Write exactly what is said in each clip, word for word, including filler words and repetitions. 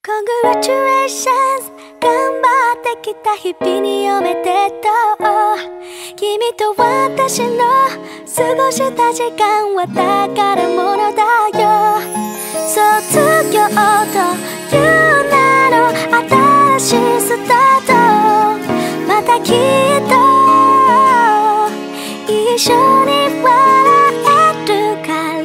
Congratulations 頑張ってきた日々におめでとう。君と私の過ごした時間は宝物だよ。卒業という名の新しいスタート、またきっと一緒に笑えるから。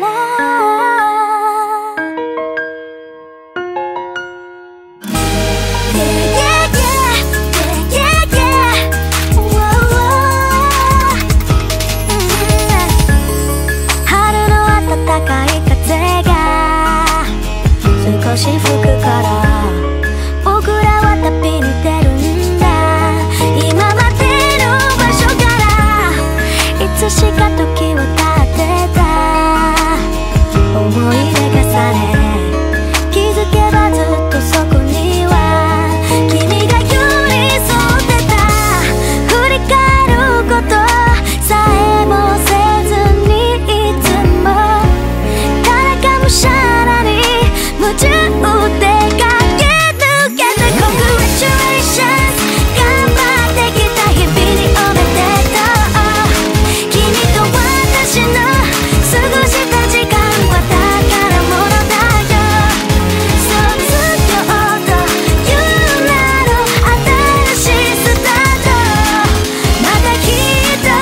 春の暖かい風が少し吹くから僕らは旅に出るんだ。今までの場所からいつしか時は経ってた。思い出重ね気づけばずっとそこには君が寄り添ってた。振り返ることさえもせずにいつも誰かむしゃらに夢中で駆け抜けて Congratulations 頑張ってきた日々におめでとう。君と私の過ごした時間は宝物だよ。卒業という名の新しいスタート、またきっと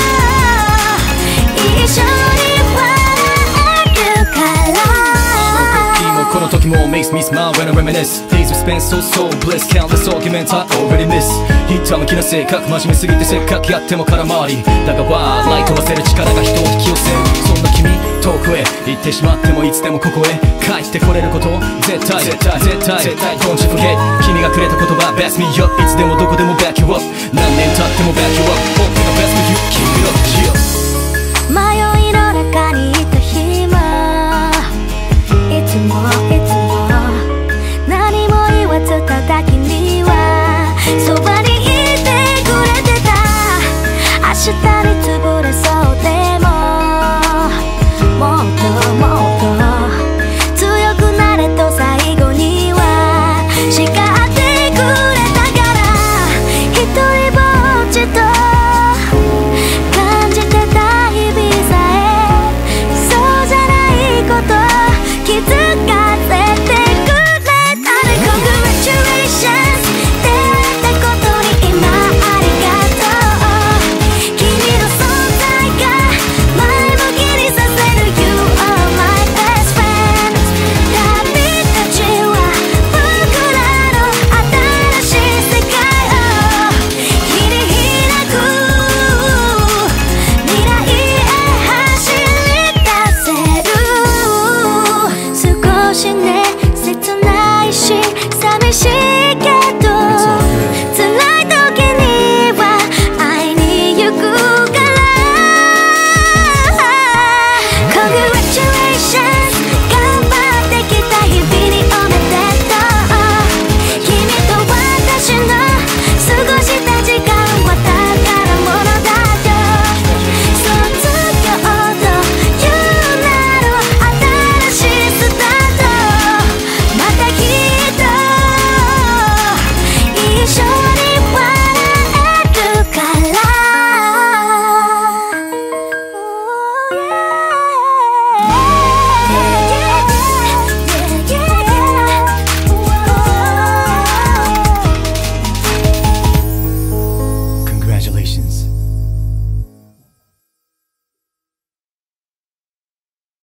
一緒に笑えるから。 この時も makes me smile when I reminisce Days we spent so so bliss Countless arguments I already miss ひたむきな性格真面目すぎてせっかくやっても空回りだがワーライト飛ばせる力が人を引き寄せる。そんな君遠くへ行ってしまってもいつでもここへ帰ってこれること絶対絶対絶対絶対 Don't you forget 君がくれた言葉 Best me up いつでもどこでも back you up 何年経っても back you up Hope for the best for you Keep it up yeah 迷